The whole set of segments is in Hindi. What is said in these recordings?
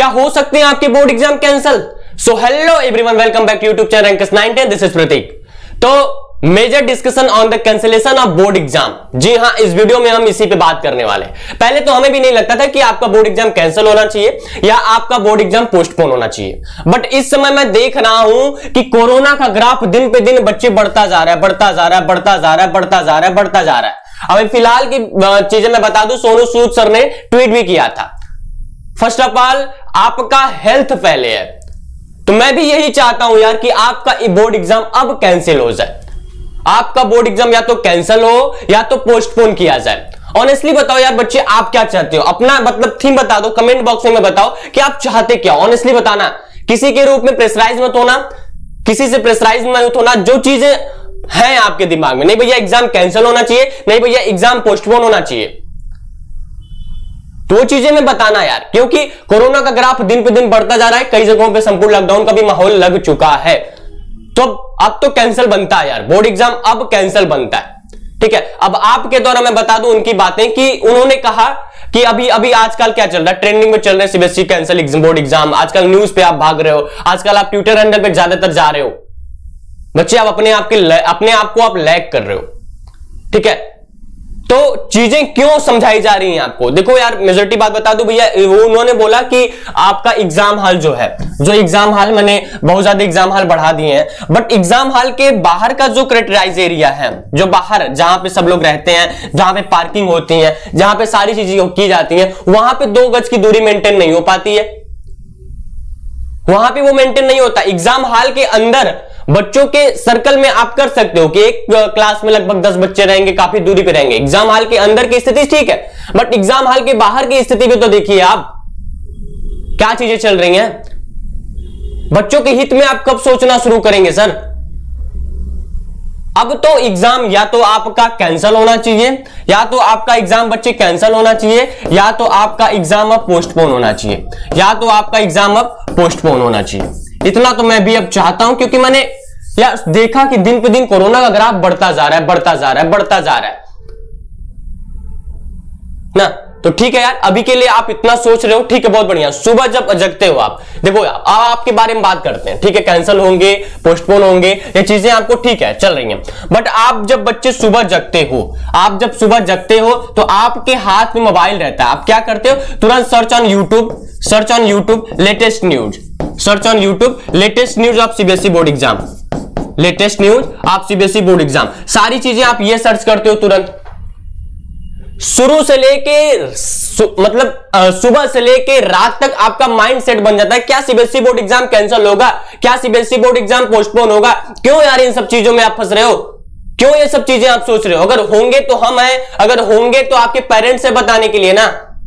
क्या हो सकते हैं आपके board exam cancel? So hello everyone, welcome back to YouTube channel rankers 910। This is Prateek. तो major discussion on the cancellation of board exam. जी हां, इस वीडियो में हम इसी पे बात करने वाले हैं। पहले तो हमें भी नहीं लगता था कि आपका बोर्ड एग्जाम कैंसिल होना चाहिए या आपका बोर्ड एग्जाम पोस्टपोन होना चाहिए, बट इस समय मैं देख रहा हूं कि कोरोना का ग्राफ दिन पे दिन बच्चे बढ़ता जा रहा है, बढ़ता जा रहा है, बढ़ता जा रहा है, बढ़ता जा रहा है, बढ़ता जा रहा है। अभी फिलहाल की चीजें मैं बता दूं, सोनू सूद सर ने ट्वीट भी किया था। फर्स्ट ऑफ ऑल, आपका हेल्थ पहले है, तो मैं भी यही चाहता हूं यार कि आपका बोर्ड एग्जाम अब कैंसिल हो जाए। आपका बोर्ड एग्जाम या तो कैंसिल हो या तो पोस्टपोन किया जाए। ऑनेस्टली बताओ यार बच्चे, आप क्या चाहते हो? अपना मतलब थीम बता दो, कमेंट बॉक्स में बताओ कि आप चाहते क्या। ऑनेस्टली बताना, किसी के रूप में प्रेशराइज मत होना, किसी से प्रेशराइज मत होना। जो चीजें हैं आपके दिमाग में, नहीं भैया एग्जाम कैंसिल होना चाहिए, नहीं भैया एग्जाम पोस्टपोन होना चाहिए, तो वो चीजें में बताना यार, क्योंकि कोरोना का ग्राफ दिन पे दिन बढ़ता जा रहा है। कई जगहों पे संपूर्ण लॉकडाउन का भी माहौल लग चुका है, तो अब तो कैंसिल बनता है यार, बोर्ड एग्जाम अब कैंसिल बनता है। ठीक है, अब आपके द्वारा मैं बता दूं उनकी बातें कि उन्होंने कहा कि अभी आजकल क्या चल रहा है, ट्रेंडिंग में चल रहा है CBSE cancel exam, board exam. आजकल न्यूज पे आप भाग रहे हो, आजकल आप ट्विटर हैंडल पे ज्यादातर जा रहे हो। बच्चे आप अपने आप को आप लैग कर रहे हो। ठीक है, तो चीजें क्यों समझाई जा रही हैं आपको? देखो यार, मेजॉरिटी बात बता दूं भैया, वो उन्होंने बोला कि आपका एग्जाम हॉल जो है, जो एग्जाम हॉल, मैंने बहुत ज्यादा एग्जाम हॉल बढ़ा दिए हैं, बट एग्जाम हॉल के बाहर का जो क्राइटेराइज एरिया है, जो बाहर जहां पे सब लोग रहते हैं, जहां पे पार्किंग होती है, जहां पे सारी चीजें की जाती हैं, वहां पे 2 गज की दूरी मेंटेन नहीं हो पाती है, वहां पे वो मेंटेन नहीं होता। एग्जाम हॉल के अंदर बच्चों के सर्कल में आप कर सकते हो कि एक क्लास में लगभग 10 बच्चे रहेंगे, काफी दूरी पे रहेंगे। एग्जाम हॉल के अंदर की स्थिति ठीक है, बट एग्जाम हॉल के बाहर की स्थिति भी तो देखिए आप, क्या चीजें चल रही हैं। बच्चों के हित में आप कब सोचना शुरू करेंगे सर? अब तो एग्जाम या तो आपका कैंसिल होना चाहिए, या तो आपका एग्जाम बच्चे कैंसिल होना चाहिए, या तो आपका एग्जाम अब पोस्टपोन होना चाहिए, या तो आपका एग्जाम अब पोस्टपोन होना चाहिए। इतना तो मैं भी अब चाहता हूं, क्योंकि मैंने यार देखा कि दिन पे दिन कोरोना का ग्राफ बढ़ता जा रहा है, बढ़ता जा रहा है, बढ़ता जा रहा है ना। तो ठीक है यार, अभी के लिए आप इतना सोच रहे हो, ठीक है, बहुत बढ़िया। सुबह जब जगते हो आप, देखो यार, अब आपके बारे में बात करते हैं। ठीक है, कैंसिल होंगे, पोस्टपोन होंगे, ये चीजें आपको ठीक है चल रही हैं, बट आप जब बच्चे सुबह जगते हो, आप जब सुबह जगते हो तो आपके हाथ में मोबाइल रहता है। आप क्या करते हो? तुरंत search on YouTube latest news, search on YouTube latest news of CBSE board exam, latest news of CBSE board exam. सारी चीजें आप ये सर्च करते हो तुरंत। शुरू से लेके सुबह से लेके रात तक आपका माइंड सेट बन जाता है, क्या सीबीएसई बोर्ड एग्जाम कैंसिल होगा, क्या सीबीएसई बोर्ड एग्जाम पोस्टपोन होगा। क्यों यार इन सब चीजों में आप फंस रहे हो? क्यों ये सब चीजें आप सोच रहे हो? अगर होंगे तो हम हैं, अगर होंगे तो आपके पेरेंट्स से बताने के लिए ना।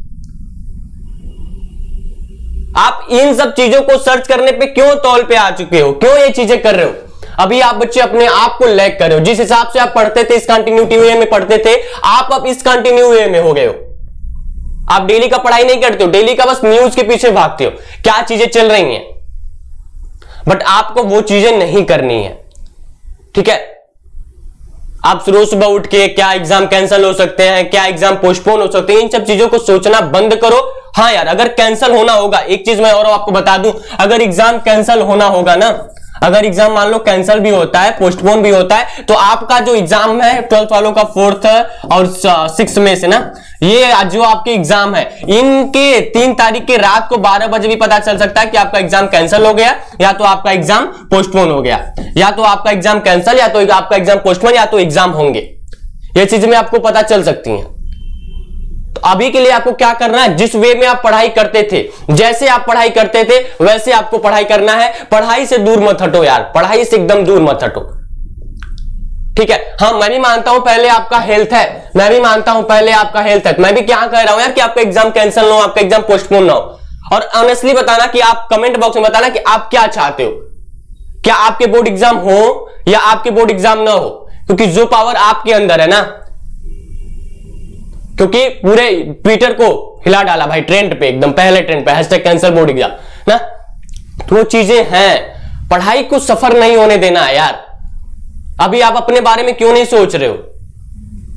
आप इन सब चीजों को सर्च करने पे क्यों तौल पे आ चुके हो? क्यों ये चीजें कर रहे हो? अभी आप बच्चे अपने आप को लैग कर रहे हो। जिस हिसाब से आप पढ़ते थे, इस कंटिन्यूटी वे में पढ़ते थे, आप अब इस कंटिन्यू वे में हो गए हो। आप डेली का पढ़ाई नहीं करते हो, डेली का बस न्यूज के पीछे भागते हो, क्या चीजें चल रही हैं, बट आपको वो चीजें नहीं करनी है। ठीक है, आप रोज सुबह उठ के क्या एग्जाम कैंसिल हो सकते हैं, क्या एग्जाम पोस्टपोन हो सकते हैं, इन सब चीजों को सोचना बंद करो। हाँ यार, अगर कैंसिल होना होगा, एक चीज मैं और आपको बता दूं, अगर एग्जाम कैंसिल होना होगा ना, अगर एग्जाम मान लो कैंसिल भी होता है, पोस्टपोन भी होता है, तो आपका जो एग्जाम है 12th वालों का 4th और 6th में से ना, ये जो आपके एग्जाम है, इनके 3 तारीख के रात को 12 बजे भी पता चल सकता है कि आपका एग्जाम कैंसिल हो गया, या तो आपका एग्जाम पोस्टपोन हो गया, या तो आपका एग्जाम कैंसिल, या तो आपका एग्जाम पोस्टपोन, या तो एग्जाम होंगे। ये चीजें में आपको पता चल सकती हैं। तो अभी के लिए आपको क्या करना है? जिस वे में आप पढ़ाई करते थे, जैसे आप पढ़ाई करते थे, वैसे आपको पढ़ाई करना है। पढ़ाई से दूर मत हटो यार, पढ़ाई से एकदम दूर मत हटो। ठीक है, हाँ मैं भी मानता हूं पहले आपका हेल्थ है, मैं भी मानता हूं पहले आपका हेल्थ है। मैं भी क्या कह रहा हूं यार कि आपका एग्जाम कैंसिल ना हो, आपका एग्जाम पोस्टपोन ना हो। और ऑनेस्टली बताना कि आप कमेंट बॉक्स में बताना कि आप क्या चाहते हो, क्या आपके बोर्ड एग्जाम हो या आपके बोर्ड एग्जाम ना हो, क्योंकि जो पावर आपके अंदर है ना, क्योंकि पूरे ट्विटर को हिला डाला भाई, ट्रेंड पे, एकदम पहले ट्रेंड पे हैशटैग कैंसिल बोर्ड एग्जाम ना। तो वो चीजें हैं, पढ़ाई को सफर नहीं होने देना है यार। अभी आप अपने बारे में क्यों नहीं सोच रहे हो?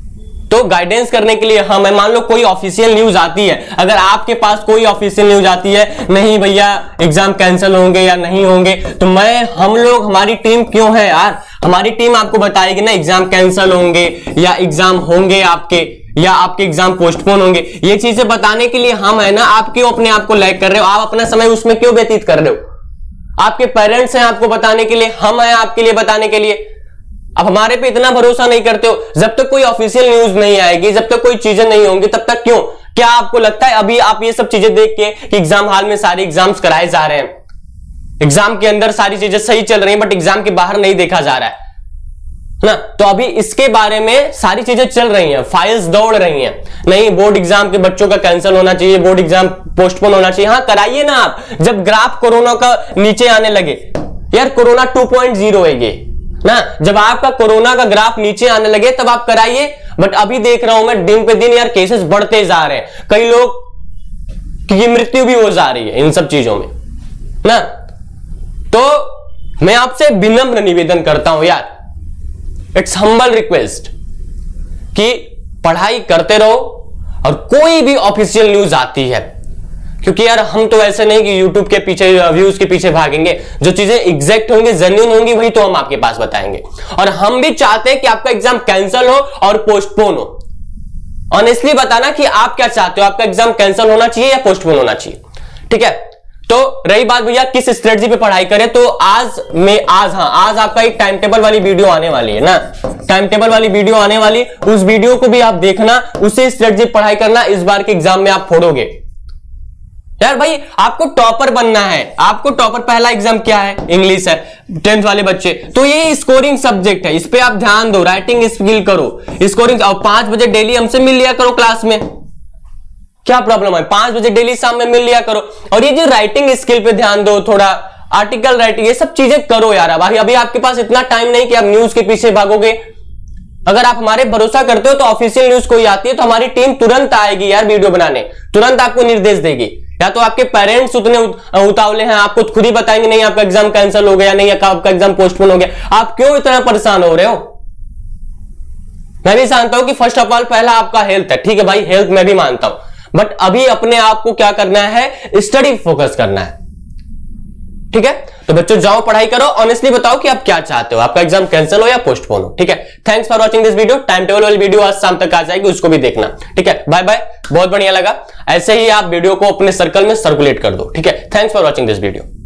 तो गाइडेंस करने के लिए हम है। मान लो कोई ऑफिशियल न्यूज आती है, अगर आपके पास कोई ऑफिशियल न्यूज आती है नहीं भैया एग्जाम कैंसिल होंगे या नहीं होंगे, तो हमारी टीम क्यों है यार, हमारी टीम आपको बताएगी ना एग्जाम कैंसिल होंगे या एग्जाम होंगे आपके, या आपके एग्जाम पोस्टपोन होंगे। ये चीजें बताने के लिए हम है ना, आप क्यों अपने आप को लैग कर रहे हो, आप अपना समय उसमें क्यों व्यतीत कर रहे हो। आपके पेरेंट्स हैं आपको बताने के लिए, हम हैं आपके लिए बताने के लिए। अब हमारे पे इतना भरोसा नहीं करते हो, जब तक कोई ऑफिशियल न्यूज नहीं आएगी, जब तक कोई चीजें नहीं होंगी, तब तक क्यों। क्या आपको लगता है अभी आप ये सब चीजें देख के कि एग्जाम हॉल में सारे एग्जाम्स कराए जा रहे हैं, एग्जाम के अंदर सारी चीजें सही चल रही हैं, बट एग्जाम के बाहर नहीं देखा जा रहा है ना, तो अभी इसके बारे में सारी चीजें चल रही हैं, फाइल्स दौड़ रही हैं। नहीं बोर्ड एग्जाम के बच्चों का कैंसिल होना चाहिए, बोर्ड एग्जाम पोस्टपोन होना चाहिए। हाँ कराइए ना आप, जब ग्राफ कोरोना का नीचे आने लगे, यार कोरोना 2.0 है ये ना, जब आपका कोरोना का ग्राफ नीचे आने लगे तब आप कराइए। बट अभी देख रहा हूं मैं दिन पे दिन यार केसेस बढ़ते जा रहे हैं, कई लोग की मृत्यु भी हो जा रही है इन सब चीजों में ना। तो मैं आपसे विनम्र निवेदन करता हूं यार, इट्स हम्बल रिक्वेस्ट कि पढ़ाई करते रहो, और कोई भी ऑफिशियल न्यूज आती है, क्योंकि यार हम तो ऐसे नहीं कि यूट्यूब के पीछे व्यूज के पीछे भागेंगे, जो चीजें एग्जैक्ट होंगी जेन्युइन होंगी वही तो हम आपके पास बताएंगे। और हम भी चाहते हैं कि आपका एग्जाम कैंसिल हो और पोस्टपोन हो। ऑनेस्टली बताना कि आप क्या चाहते हो, आपका एग्जाम कैंसिल होना चाहिए या पोस्टपोन होना चाहिए, ठीक है। तो रही बात भैया किस स्ट्रेटजी पे पढ़ाई करें, तो आज आपका एक टाइम टेबल वाली वीडियो आने वाली है ना, टाइम टेबल वाली वीडियो आने वाली, उस वीडियो को भी आप देखना, उससे स्ट्रेटजी पढ़ाई करना, इस बार के एग्जाम में आप फोड़ोगे यार। भाई आपको टॉपर बनना है, आपको टॉपर, पहला एग्जाम क्या है, इंग्लिश है, 10th वाले बच्चे, तो ये स्कोरिंग सब्जेक्ट है, इस पे आप ध्यान दो, राइटिंग स्किल करो, स्कोरिंग। और 5 बजे डेली हमसे मिल लिया करो क्लास में, क्या प्रॉब्लम है, 5 बजे डेली शाम में मिल लिया करो। और ये जो राइटिंग स्किल पे ध्यान दो, थोड़ा आर्टिकल राइटिंग, ये सब चीजें करो यार। अभी आपके पास इतना टाइम नहीं कि आप न्यूज के पीछे भागोगे। अगर आप हमारे भरोसा करते हो तो ऑफिशियल न्यूज कोई आती है तो हमारी टीम तुरंत आएगी यार वीडियो बनाने, तुरंत आपको निर्देश देगी। या तो आपके पेरेंट्स उतने उतावले हैं, आपको खुद ही बताएंगे नहीं आपका एग्जाम कैंसिल हो गया, नहीं आपका एग्जाम पोस्टपोन हो गया, आप क्यों इतना परेशान हो रहे हो। मैं भी जानता हूं कि फर्स्ट ऑफ ऑल पहला आपका हेल्थ है, ठीक है भाई, हेल्थ मैं भी मानता हूं, बट अभी अपने आप को क्या करना है, स्टडी फोकस करना है, ठीक है। तो बच्चों जाओ पढ़ाई करो, ऑनेस्टली बताओ कि आप क्या चाहते हो, आपका एग्जाम कैंसिल हो या पोस्टपोन हो, ठीक है। Thanks for watching this video, time table वाली वीडियो आज शाम तक आ जाएगी, उसको भी देखना, ठीक है। बाय बाय, बहुत बढ़िया लगा, ऐसे ही आप वीडियो को अपने सर्कल में सर्कुलेट कर दो, ठीक है। Thanks for watching this video.